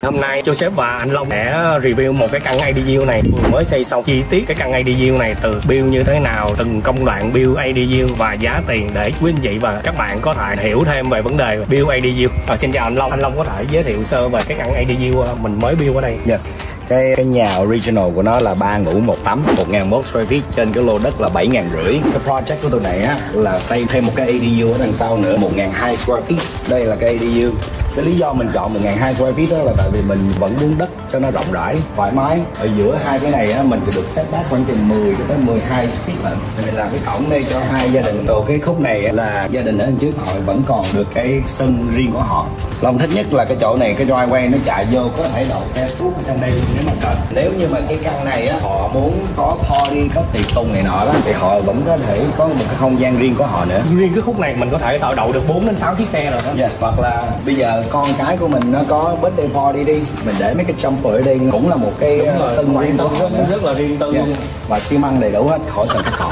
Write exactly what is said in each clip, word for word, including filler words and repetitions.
Hôm nay Joseph và anh Long sẽ review một cái căn a đê u này vừa mới xây xong, chi tiết cái căn a đê u này từ build như thế nào, từng công đoạn build a đê u và giá tiền để quý anh chị và các bạn có thể hiểu thêm về vấn đề build a đê u. Và xin chào anh Long, anh Long có thể giới thiệu sơ về cái căn a đê u mình mới build ở đây. Yes. Cái, cái nhà original của nó là ba ngủ một tắm, một nghìn một square feet, trên cái lô đất là bảy nghìn rưỡi. Cái project của tôi này á là xây thêm một cái a đê u ở đằng sau nữa, một nghìn hai square feet. Đây là cái a đê u. Cái lý do mình chọn một nghìn hai square feet đó là tại vì mình vẫn muốn đất cho nó rộng rãi, thoải mái. Ở giữa hai cái này á mình được set back khoảng chừng mười cho tới mười hai feet lận. Mình làm cái cổng đây cho hai gia đình. Rồi cái khúc này là gia đình ở đằng trước họ vẫn còn được cái sân riêng của họ. Long thích nhất là cái chỗ này, cái driveway nó chạy vô có thể đậu xe thuốc ở trong đây nếu mà cần. Nếu như mà cái căn này á họ muốn có party, có tiệc tùng này nọ đó thì họ vẫn có thể có một cái không gian riêng của họ nữa. Riêng cái khúc này mình có thể đậu được bốn đến sáu chiếc xe rồi đó. Yes, hoặc là bây giờ con cái của mình nó có birthday party đi, mình để mấy cái jumper ở đây cũng là một cái sân riêng của họ rất, rất là riêng tư. Yes. Và xi măng đầy đủ hết, khỏi cần cắt cỏ.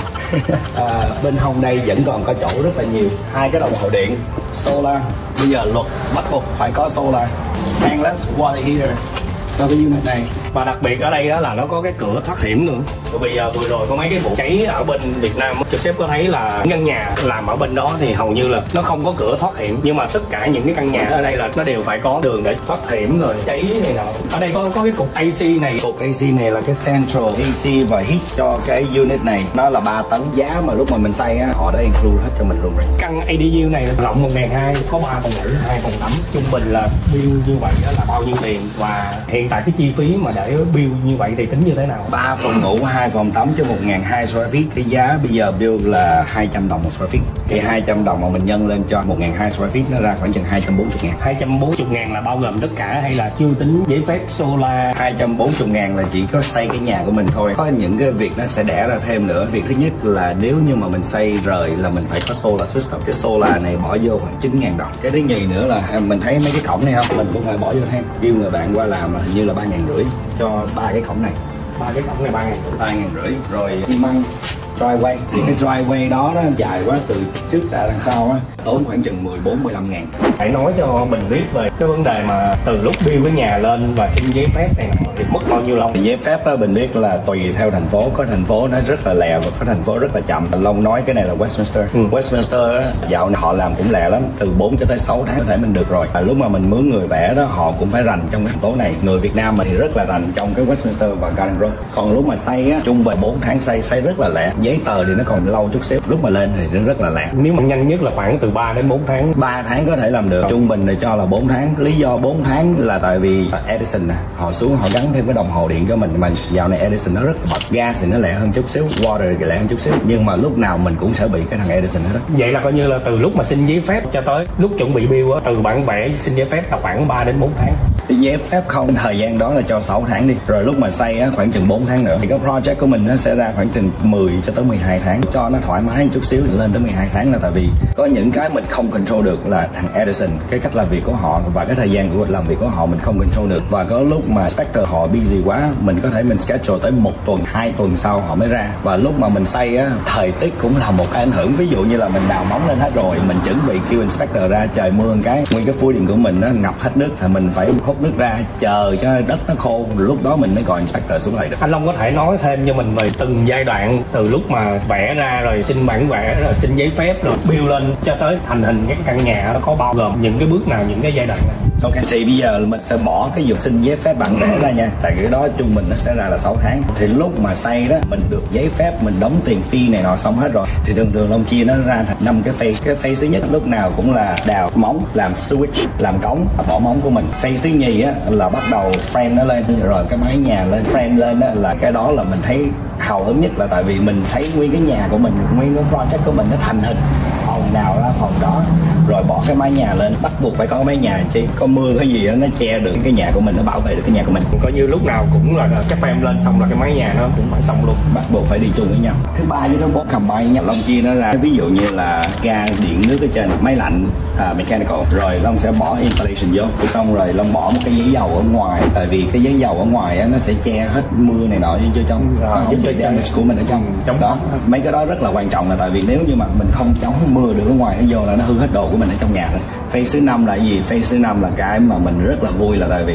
À, bên hông đây vẫn còn có chỗ rất là nhiều. Hai cái đồng hồ điện solar, bây giờ luật bắt buộc phải có solar, tankless water heater cho cái unit này. Và đặc biệt ở đây đó là nó có cái cửa thoát hiểm nữa. Và bây giờ vừa rồi có mấy cái vụ cháy ở bên Việt Nam, Joseph có thấy là căn nhà làm ở bên đó thì hầu như là nó không có cửa thoát hiểm, nhưng mà tất cả những cái căn nhà ở đây là nó đều phải có đường để thoát hiểm rồi cháy này nọ. Ở đây có có cái cục a xê này. Cục a xê này là cái central a xê và heat cho cái unit này, nó là ba tấn. Giá mà lúc mà mình xây á họ đã include hết cho mình luôn rồi. Căn a đê u này rộng một nghìn hai trăm, có ba phòng ngủ, hai phòng tắm. Trung bình là build như vậy đó là bao nhiêu tiền, và hiện tại cái chi phí mà để build như vậy thì tính như thế nào? Ba phòng ngủ, hai phòng tắm cho một nghìn hai trăm square feet. Cái giá bây giờ build là hai trăm đồng một square feet. Thì hai trăm đồng mà mình nhân lên cho một nghìn hai trăm square feet nó ra khoảng chừng hai trăm bốn mươi ngàn. hai trăm bốn mươi ngàn là bao gồm tất cả hay là chưa tính giấy phép solar? hai trăm bốn mươi ngàn là chỉ có xây cái nhà của mình thôi. Có những cái việc nó sẽ đẻ ra thêm nữa. Việc thứ nhất là nếu như mà mình xây rời là mình phải có solar system. Cái solar này bỏ vô khoảng chín ngàn đồng. Cái thứ nhì nữa là mình thấy mấy cái cổng này không, mình cũng phải bỏ vô thêm. Kêu người bạn qua làm hình như là ba ngàn rưỡi cho ba cái cổng này. Ba cái cổng này ba ngàn ba ngàn rưỡi. Rồi xi măng driveway, thì cái driveway đó nó dài quá, từ trước ra đằng sau á tốn khoảng chừng mười bốn mười lăm ngàn. Hãy nói cho mình biết về cái vấn đề mà từ lúc build cái nhà lên và xin giấy phép này thì mất bao nhiêu lâu? Thì giấy phép á mình biết là tùy theo thành phố, có thành phố nó rất là lẹ và có thành phố rất là chậm. Long nói cái này là Westminster. Ừ. Westminster á, dạo này họ làm cũng lẹ lắm, từ bốn cho tới sáu tháng có thể mình được rồi. À, lúc mà mình mướn người vẽ đó họ cũng phải rành trong cái thành phố này. Người Việt Nam mà thì rất là rành trong cái Westminster và Garden Grove. Còn lúc mà xây á, trung bình bốn tháng xây, xây rất là lẹ. Giấy tờ thì nó còn lâu chút xíu, lúc mà lên thì nó rất là lẹ. Nếu mà nhanh nhất là khoảng từ ba đến bốn tháng. ba tháng có thể làm được, trung bình thì cho là bốn tháng. Lý do bốn tháng là tại vì Edison nè, họ xuống họ gắn thêm cái đồng hồ điện cho mình, mà dạo này Edison nó rất là bật. Gas thì nó lẹ hơn chút xíu, water thì lẹ hơn chút xíu, nhưng mà lúc nào mình cũng sẽ bị cái thằng Edison hết đó. Vậy là coi như là từ lúc mà xin giấy phép cho tới lúc chuẩn bị build á, từ bản vẽ xin giấy phép là khoảng ba đến bốn tháng. Giấy phép không, thời gian đó là cho sáu tháng đi, rồi lúc mà xây á khoảng chừng bốn tháng nữa. Thì cái project của mình nó sẽ ra khoảng chừng mười cho tới mười hai tháng, cho nó thoải mái một chút xíu, lên tới mười hai tháng là tại vì có những cái mình không control được, là thằng Edison, cái cách làm việc của họ và cái thời gian của làm việc của họ mình không control được. Và có lúc mà inspector họ busy quá, mình có thể mình schedule tới một tuần, hai tuần sau họ mới ra. Và lúc mà mình xây á, thời tiết cũng là một cái ảnh hưởng. Ví dụ như là mình đào móng lên hết rồi, mình chuẩn bị kêu inspector ra, trời mưa một cái, nguyên cái phối điện của mình nó ngập hết nước, thì mình phải hút nước ra, chờ cho đất nó khô, lúc đó mình mới gọi inspector xuống lại được. Anh Long có thể nói thêm cho mình về từng giai đoạn, từ lúc mà vẽ ra rồi xin bản vẽ rồi xin giấy phép rồi build lên cho tới thành hình cái căn nhà nó có bao gồm những cái bước nào, những cái giai đoạn nào? Ok, thì bây giờ mình sẽ bỏ cái việc xin giấy phép bản vẽ ra nha, tại cái đó trung bình nó sẽ ra là sáu tháng. Thì lúc mà xây đó mình được giấy phép, mình đóng tiền fee này nọ xong hết rồi, thì thường thường Long chia nó ra thành năm cái phase. Cái phase thứ nhất lúc nào cũng là đào móng, làm switch, làm cống, bỏ móng của mình. Phase thứ nhì á là bắt đầu frame nó lên, rồi cái mái nhà lên, frame lên á, là cái đó là mình thấy hào hứng nhất, là tại vì mình thấy nguyên cái nhà của mình, nguyên cái project của mình nó thành hình, phòng nào ra phòng đó, rồi bỏ cái mái nhà lên. Bắt buộc phải có mái nhà chứ, có mưa cái gì đó nó che được cái nhà của mình, nó bảo vệ được cái nhà của mình. Coi như lúc nào cũng là cái frame lên xong là cái mái nhà nó cũng phải xong luôn, bắt buộc phải đi chung với nhau. Thứ ba với thứ bốn combine nha, Long chia nó ra. Ví dụ như là ga điện nước ở trên, máy lạnh, uh, mechanical, rồi Long sẽ bỏ installation vô, rồi xong rồi Long bỏ một cái giấy dầu ở ngoài, tại vì cái giấy dầu ở ngoài á, nó sẽ che hết mưa này nọ cho trong, rồi, không bị damage của mình ở trong. Trong đó mấy cái đó rất là quan trọng, là tại vì nếu như mà mình không chống mưa được ở ngoài nó vô là nó hư hết đồ của mình ở trong nhà rồi. Phase thứ năm là gì? Phase thứ năm là cái mà mình rất là vui, là tại vì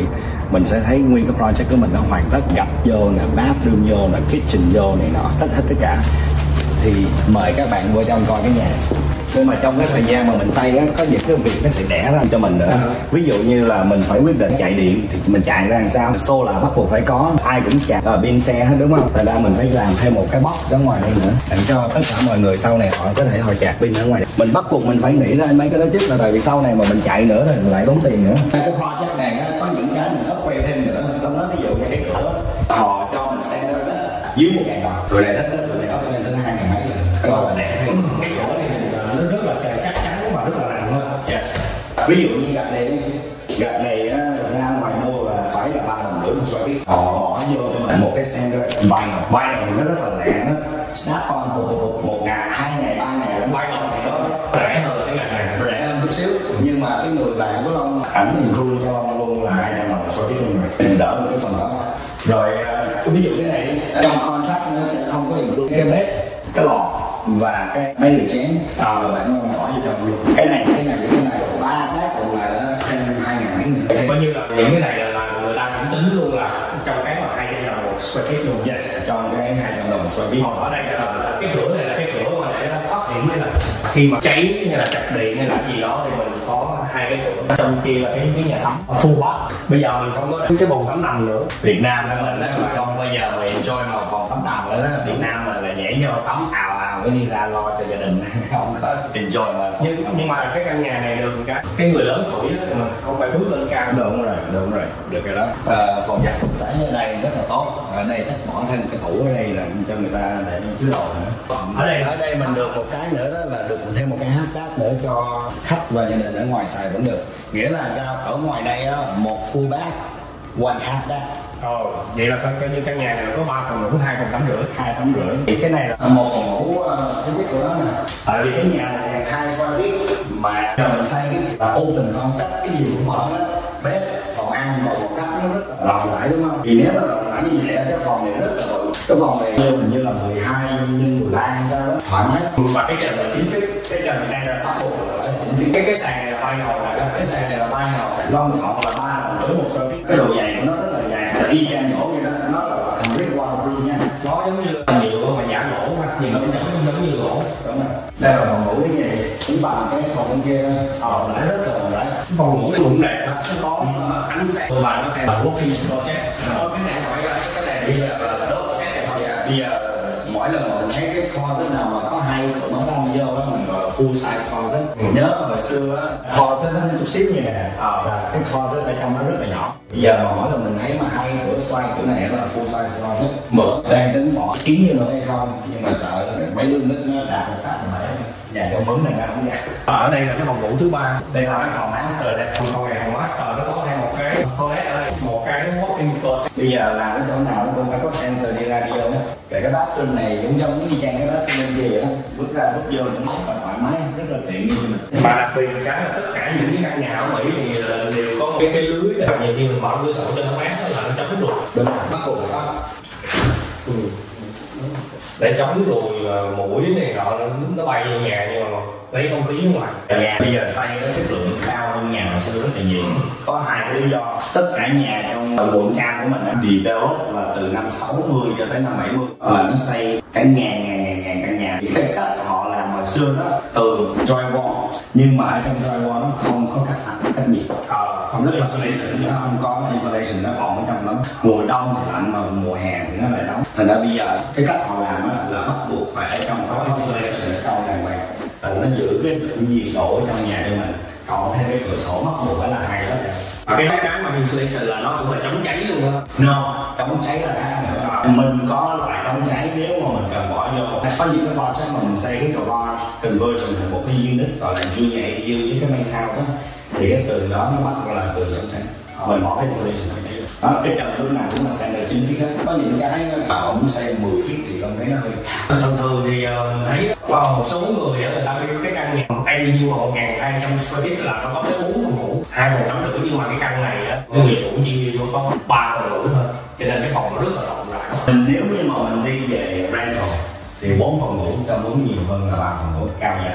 mình sẽ thấy nguyên cái project của mình nó hoàn tất, gạch vô nè, bathroom vô nè, kitchen vô này nọ, tất hết tất cả. Thì mời các bạn vô trong coi cái nhà. Nhưng mà trong cái thời gian mà mình xây á, có những cái việc nó sẽ đẻ ra cho mình nữa. Ví dụ như là mình phải quyết định chạy điện thì mình chạy ra làm sao? Xô là bắt buộc phải có, ai cũng chạy ở pin xe hết đúng không? Tại ra mình phải làm thêm một cái box ở ngoài đây nữa để cho tất cả mọi người sau này họ có thể họ chạc pin ở ngoài. Mình bắt buộc mình phải nghĩ ra mấy cái đó trước, là tại vì sau này mà mình chạy nữa thì mình lại tốn tiền nữa. Cái project này á, có những cái mình upgrade thêm nữa. Trong đó ví dụ như cái cửa họ cho mình xe đó dưới một ngàn đồng, rồi này thích đó, rồi này up lên tới hai ngàn mấy lần. Cái đó là đẹp thêm. Cái cửa này nó rất là chắc chắn và rất là nặng hơn. Yes. Ví dụ như gạch này, gạch này á, ra ngoài mua là phải là ba đồng rưỡi một square feet. Họ bỏ vô cho mình một cái standard vài ngàn, vài ngàn nó rất là rẻ, nó snap on một, một ngày, hai ngày, ba ngày, vài ngàn thì nó rẻ hơn cái ngành này, rẻ hơn chút xíu. Nhưng mà cái người bạn của Long, ảnh thì luôn cho Long luôn là hai trăm đồng một square feet luôn rồi, mình đỡ được cái phần đó. Rồi ví dụ cái này trong contract nó sẽ không có include cái bếp, cái lò và cái mấy người chén, à, rồi bạn bỏ vô trong luôn. Cái này cái này cái này ba cái còn lại thêm hai ngàn mấy nữa. Coi như là những cái này là, là người ta cũng tính luôn là trong cái mà hai trăm đồng một square feet luôn. Yes, trong cái hai trăm đồng một square feet. Ở đây là cái cửa này là cái cửa mà sẽ thoát hiểm, hay là khi mà cháy hay là chập điện hay là gì đó thì mình có hai cái cửa. Trong kia là cái cái nhà tắm full bath. Bây giờ mình không có cái bồn tắm nằm nữa. Việt Nam của mình đó là không bao giờ mà enjoy mà phòng tắm nằm nữa đó. Việt Nam mình là nhảy vô tắm ào ào cái đi ra lo cho gia đình, không có enjoy mà. Nhưng, nhưng mà cái căn nhà này được cái cái người lớn tuổi đó thì mình không phải bước lên cao. Đúng rồi, đúng rồi, được cái đó. À, phòng giặt phải ở đây rất là tốt. Ở đây chắc bỏ thêm cái tủ ở đây là cho người ta để chứa đồ nữa. Ở đây ở đây mình được một cái nữa đó là được thêm một cái hatch nữa cho khách và gia đình ở ngoài xài vẫn được. Nghĩa là sao? Ở ngoài đây á, một full bath, one half bath. Ồ, oh, vậy là coi như căn nhà này có ba phòng ngủ, hai phòng tắm rưỡi. Hai tắm rưỡi. Thì cái này là một phòng ngủ thứ nhất của nó nè. Tại vì cái nhà này là hai square feet mà giờ mình xây cái là open concept, cái gì cũng mở hết. Bếp, phòng ăn và một cách nó rất là rộng rãi đúng không? Vì nếu mà rộng rãi như vậy cái phòng này rất là bự. Cái phòng này hình như là mười hai nhân mười ba hay sao đó, thoải mái. Và cái trần là chín feet, cái trần sang là bắt buộc là phải chín feet. Cái cái sàn này là vai ngồi là cái sàn này là vai ngồi. Long thọ là ba đồng rưỡi một square feet. Cái độ dày của nó rất là dày. Y chang gỗ vậy đó, nó là thành rất waterproof nha. Nó giống như là nhựa mà giả gỗ mà nhìn nó giống giống như gỗ. Đúng rồi. Đây là phòng ngủ cái gì? Cũng bằng cái phòng bên kia. Ờ, nãy rất là rộng rãi. Phòng ngủ này cũng đẹp đó, nó có ánh sáng và nó theo working closet. Ờ, cái này hỏi ra cái này bây giờ là đốt xét này thôi. Bây giờ mỗi lần mà mình thấy cái closet nào mà có hai cửa mở ra vô đó mình gọi là full size closet. Ừ. Nhớ hồi xưa á, closet nó chút xíu như này, à. Và cái closet ở trong nó rất là nhỏ. Bây giờ mà mỗi lần mình thấy mà hai cửa xoay cửa này là full size closet. Mở đang tính bỏ kiến như nữa hay không, nhưng mà sợ là mấy lương nít nó đạt một phát mà nhà trong mướn này ra không ra. Ở đây là cái phòng ngủ thứ ba. Đây là cái phòng master đây. Phòng này phòng master nó có thêm một cái toilet ở đây, một cái walk-in closet. Bây giờ làm cái chỗ nào nó cũng phải có sensor đi ra đi vô hết. Kể cái bathroom này cũng giống như trang cái bathroom bên kia vậy đó. Bước ra bước vô cũng rất là thoải mái, rất là tiện như mình. Và đặc biệt cái là tất cả những cái căn nhà ở Mỹ thì đều có một cái cái lưới để nhiều khi mình mở cửa sổ cho nó mát là nó chống lùi. Đúng rồi, bắt buộc phải có. Ừ. Để chống lùi mũi này nọ nó, nó bay vô nhà nhưng mà lấy không khí ở ngoài. Nhà bây giờ xây nó chất lượng cao hơn nhà hồi xưa rất là nhiều. Có hai cái lý do. Tất cả nhà trong quận Cam của mình á, develop là từ năm sáu mươi cho tới năm bảy mươi là nó xây cả ngàn ngàn ngàn ngàn căn nhà. Thì cái cách họ làm hồi xưa đó từ drywall, nhưng mà ở trong drywall nó không có cách phản cách nhiệt. Ờ, không rất là insulation, nó không có insulation, nó còn ở trong đó. Mùa đông thì lạnh mà mùa hè thì nó lại nóng. Thành ra bây giờ cái cách họ làm á là bắt buộc phải ở trong có insulation ở trong đàng hoàng. Từ nó giữ cái nhiệt độ ở trong nhà cho mình. Còn thêm cái cửa sổ bắt buộc phải là hai đó. Và cái cái mà insulation là nó cũng là chống cháy luôn đó. No, chống cháy là khác nữa. Mình có loại chống cháy nếu mà mình cần bỏ vô. Có những cái project mà mình xây cái garage conversion thành một cái unit gọi là junior a đê u với cái main house đó, thì cái tường đó nó bắt gọi là tường chống cháy. Mình bỏ cái insulation chống cháy. Đó, cái trần lúc nào cũng là standard chín feet hết. Có những cái mà ổng xây mười feet thì con thấy nó hơi cao. Thường thường thì uh, thấy wow, một số người người ta kêu cái căn nhà a đê u một nghìn hai trăm square feet là nó có tới bốn phòng ngủ, hai phòng tắm rưỡi, nhưng mà cái căn này á người chủ chia vô có ba phòng ngủ thôi, cho nên cái phòng nó rất là rộng rãi. Nếu như mà mình đi về rental thì bốn phòng ngủ cho muốn nhiều hơn là ba phòng ngủ cao giá hơn.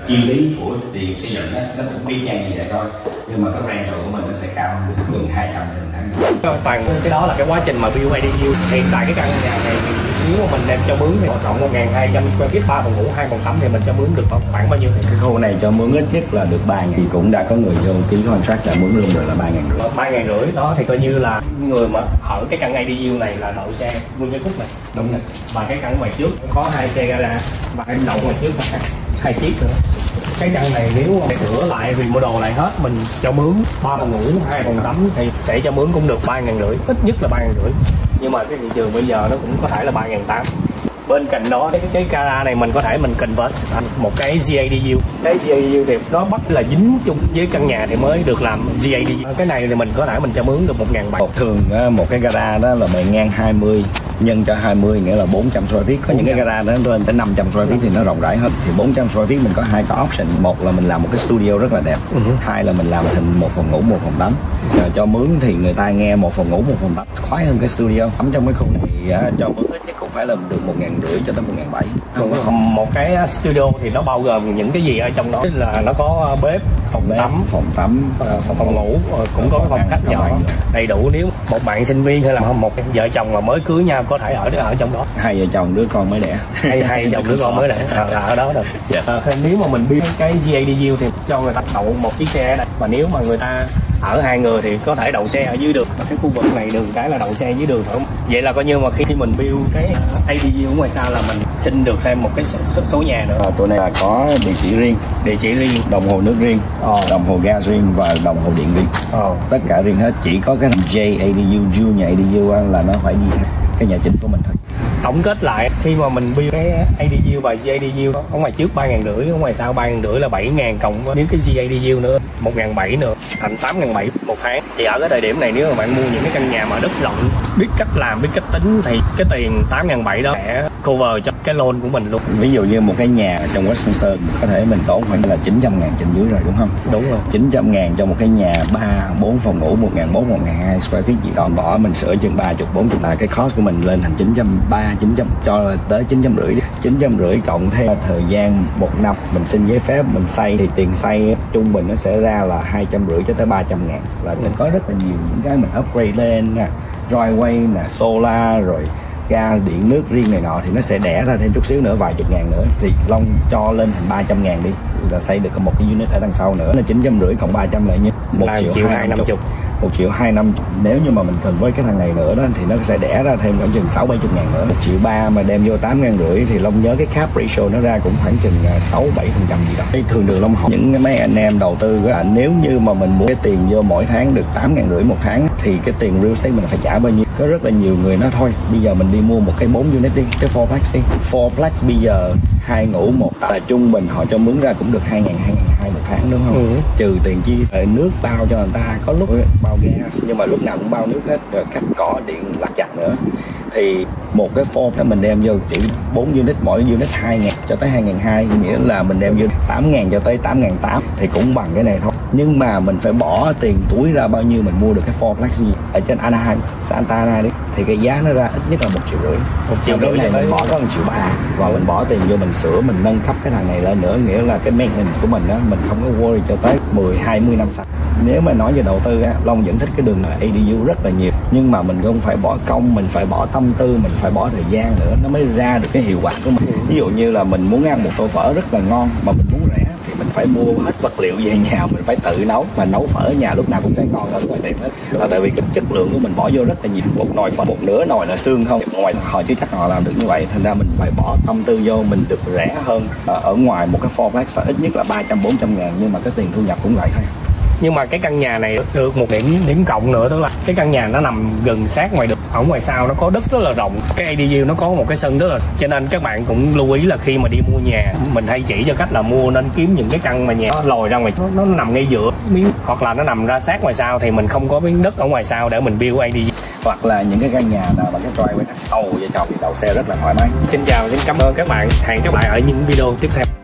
chi phí của tiền xây dựng đó, nó cũng y chang như vậy thôi, nhưng mà cái rental của mình nó sẽ cao hơn gần hai trăm lần tháng. Toàn cái đó là cái quá trình mà build a đê u. Hiện tại cái căn nhà này nếu mà mình đem cho mướn thì rộng một nghìn hai trăm square feet, ba phòng ngủ hai phòng tắm thì mình cho mướn được khoảng bao nhiêu? Cái khu này cho mướn ít nhất là được ba nghìn, cũng đã có người vô ký contract đã mướn luôn rồi là ba nghìn rưỡi. ba nghìn rưỡi đó thì coi như là người mà ở cái căn a đê u này là đậu xe nguyên cái khúc này. Đúng rồi. Và cái căn ngoài trước có hai xe gara và em đậu ngoài trước là hai chiếc nữa. Cái căn này nếu mà sửa lại remodel lại hết mình cho mướn ba phòng ngủ hai phòng tắm thì sẽ cho mướn cũng được ba nghìn rưỡi, ít nhất là ba nghìn rưỡi. Nhưng mà cái thị trường bây giờ nó cũng có thể là ba nghìn tám. Bên cạnh đó cái, cái gara này mình có thể mình convert thành một cái giê a đê u. Cái giê a đê u thì nó bắt là dính chung với căn nhà thì mới được làm giê a đê u. Cái này thì mình có thể mình cho mướn được một nghìn bảy. Thường một cái gara đó là bề ngang hai mươi nhân cho hai mươi nghĩa là bốn trăm square feet. Có những cái gara đó lên tới năm trăm square feet thì nó rộng rãi hơn. Thì bốn trăm square feet mình có hai cái option. Một là mình làm một cái studio rất là đẹp. Uh-huh. Hai là mình làm thành một phòng ngủ một phòng tắm. Rồi cho mướn thì người ta nghe một phòng ngủ một phòng tắm khoái hơn cái studio. Tắm trong cái khu này cho mướn ít nhất cũng phải là được một nghìn rưỡi cho tới một nghìn bảy. Một cái studio thì nó bao gồm những cái gì ở trong đó? Tức là nó có bếp, phòng bếp, tắm, phòng tắm, phòng, phòng ngủ, cũng có cái phòng khách nhỏ đầy đủ. Nếu một bạn sinh viên hay là một vợ chồng mà mới cưới nhau có thể ở ở trong đó. Hai vợ chồng đứa con mới đẻ. Hay hai vợ chồng đứa con mới đẻ à, là ở đó được. Yes. À, nếu mà mình build cái giê a đê u thì cho người ta đậu một chiếc xe ở đây. Mà nếu mà người ta ở hai người thì có thể đậu xe ở dưới đường. Cái khu vực này đường cái là đậu xe dưới đường thôi. Vậy là coi như mà khi mình build cái a đê u ngoài sau là mình xin được thêm một cái số, số nhà nữa. À, tụi này là có địa chỉ riêng, địa chỉ riêng, đồng hồ nước riêng, ờ. đồng hồ ga riêng và đồng hồ điện riêng. Ờ. Tất cả riêng hết. Chỉ có cái J a đê u, Junior a đê u là nó phải đi cái nhà chính của mình thôi. Tổng kết lại khi mà mình build cái a đê u và giê a đê u ở ngoài trước ba nghìn rưỡi, ở ngoài sau ba nghìn rưỡi là bảy nghìn, cộng với nếu cái giê a đê u nữa một nghìn bảy nữa thành tám nghìn bảy một tháng. Thì ở cái thời điểm này nếu mà bạn mua những cái căn nhà mà đất rộng, biết cách làm, biết cách tính thì cái tiền tám nghìn bảy đó sẽ cover cho cái loan của mình luôn. Ví dụ như một cái nhà trong Westminster có thể mình tốn khoảng là chín trăm ngàn trên dưới rồi đúng không? Đúng rồi. chín trăm ngàn cho một cái nhà ba bốn phòng ngủ một nghìn bốn trăm, một nghìn hai trăm square feet gì đó, bỏ mình sửa chừng ba mươi bốn mươi là cái cost của mình lên thành chín trăm ba mươi, chín trăm cho tới chín trăm rưỡi. chín trăm rưỡi cộng thêm thời gian một năm mình xin giấy phép mình xây thì tiền xây trung bình nó sẽ ra là hai trăm rưỡi cho tới ba trăm ngàn. Là mình có rất là nhiều những cái mình upgrade lên nè, driveway nè, solar rồi ga điện nước riêng này nọ thì nó sẽ đẻ ra thêm chút xíu nữa, vài chục ngàn nữa thì Long cho lên thành ba trăm ngàn đi là xây được một cái unit ở đằng sau nữa là chín trăm rưỡi cộng ba trăm là như một triệu hai năm chục, một triệu hai năm. Nếu như mà mình cần với cái thằng này nữa đó thì nó sẽ đẻ ra thêm khoảng chừng sáu bảy chục ngàn nữa. Một triệu ba mà đem vô tám ngàn rưỡi thì Long nhớ cái cap ratio nó ra cũng khoảng chừng sáu bảy phần trăm gì đó. Cái thường đường Long hỏi những mấy anh em đầu tư á, nếu như mà mình mua cái tiền vô mỗi tháng được tám ngàn rưỡi một tháng thì cái tiền real estate mình phải trả bao nhiêu? Có rất là nhiều người nói thôi bây giờ mình đi mua một cái bốn unit đi, cái four plex đi. four plex bây giờ hai ngủ một là trung bình họ cho mướn ra cũng được hai ngàn, hai ngàn hai một tháng đúng không? Ừ. Trừ tiền chi nước bao cho người ta, có lúc bao gas nhưng mà lúc nào cũng bao nước hết, rồi cắt cỏ điện lặt vặt nữa. Thì một cái form đó mình đem vô chỉ bốn unit, mỗi unit hai ngàn cho tới hai ngàn hai, nghĩa là mình đem vô tám ngàn cho tới tám ngàn tám thì cũng bằng cái này thôi. Nhưng mà mình phải bỏ tiền túi ra bao nhiêu mình mua được cái fourplex gì ở trên Anaheim, Santa Ana đi thì cái giá nó ra ít nhất là một triệu rưỡi. Một triệu rưỡi này mình bỏ có một triệu ba và mình bỏ tiền vô mình sửa, mình nâng cấp cái thằng này lên nữa, nghĩa là cái maintenance của mình á mình không có worry cho tới mười hai mươi năm sau. Nếu mà nói về đầu tư á, Long vẫn thích cái đường a đê u rất là nhiều, nhưng mà mình không phải bỏ công, mình phải bỏ tâm tư, mình phải bỏ thời gian nữa nó mới ra được cái hiệu quả của mình. Ví dụ như là mình muốn ăn một tô phở rất là ngon mà mình muốn rẻ thì mình phải mua hết vật liệu về nhà, mình phải tự nấu, mà nấu phở ở nhà lúc nào cũng sẽ ngon hơn ngoài tiệm hết. Là tại vì cái chất lượng của mình bỏ vô rất là nhiều, một nồi phở, một nửa nồi là xương không, ngoài họ chứ chắc họ làm được như vậy, thành ra mình phải bỏ tâm tư vô, mình được rẻ hơn ở ngoài một cái fourplex ít nhất là ba trăm bốn trăm ngàn, nhưng mà cái tiền thu nhập cũng vậy thôi. Nhưng mà cái căn nhà này được một điểm điểm cộng nữa, tức là cái căn nhà nó nằm gần sát ngoài đường, ở ngoài sau nó có đất rất là rộng, cái a đê u nó có một cái sân rất là, cho nên các bạn cũng lưu ý là khi mà đi mua nhà mình hay chỉ cho cách là mua nên kiếm những cái căn mà nhà nó lồi ra ngoài, nó, nó nằm ngay giữa miếng hoặc là nó nằm ra sát ngoài sau thì mình không có miếng đất ở ngoài sau để mình build a đê u. Hoặc là những cái căn nhà nào mà cái driveway sâu vợ chồng thì đậu xe rất là thoải mái. Xin chào, xin cảm ơn các bạn, hẹn các bạn ở những video tiếp theo.